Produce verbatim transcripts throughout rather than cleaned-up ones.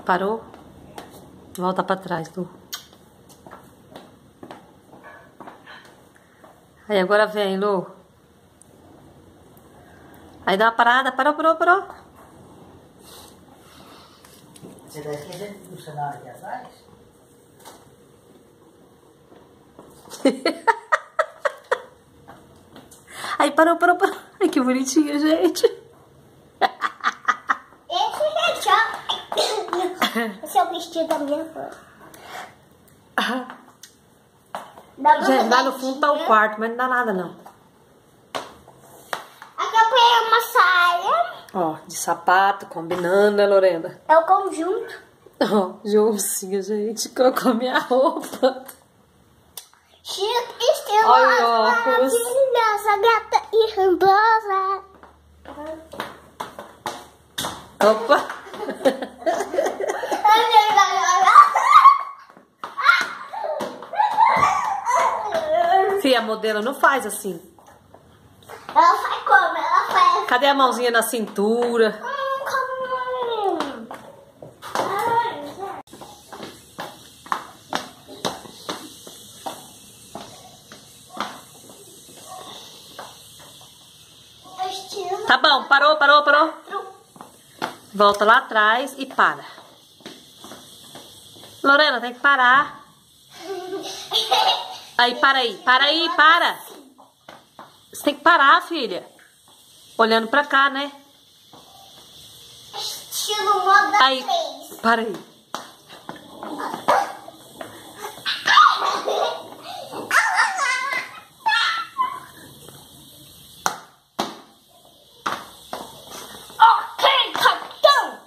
Parou? Volta pra trás, Lu. Aí agora vem, Lu. Aí dá uma parada. Parou, parou, parou. Você tá esquecendo do cenário aqui atrás? Aí parou, parou, parou. Ai, que bonitinha, gente. Esse é, esse é o vestido da minha avó. Gente, lá no fundo tá o quarto, mas não dá nada, não. Aqui eu peguei uma saia. Ó, de sapato, combinando, né, Lorena? É o conjunto. Ó, Joãozinha, gente, colocou minha roupa. Chique, estilo, Olha o óculos. maravilhosa, gata e rambosa. Opa! Fia, a modelo não faz assim. Ela faz como? Ela faz... Cadê a mãozinha na cintura? Hum, como? Ai, estilo... Tá bom, parou, parou, parou. Volta lá atrás e para. Lorena, tem que parar. Aí, para aí, para aí, para. Você tem que parar, filha. Olhando pra cá, né? Estilo moda Aí, três. para aí. Ok, capitão.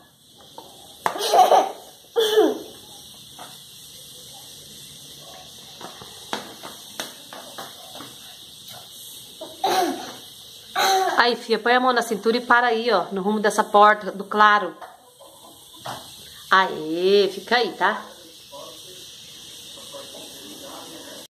Aí, filha, põe a mão na cintura e para aí, ó. No rumo dessa porta do claro. Aê, fica aí, tá?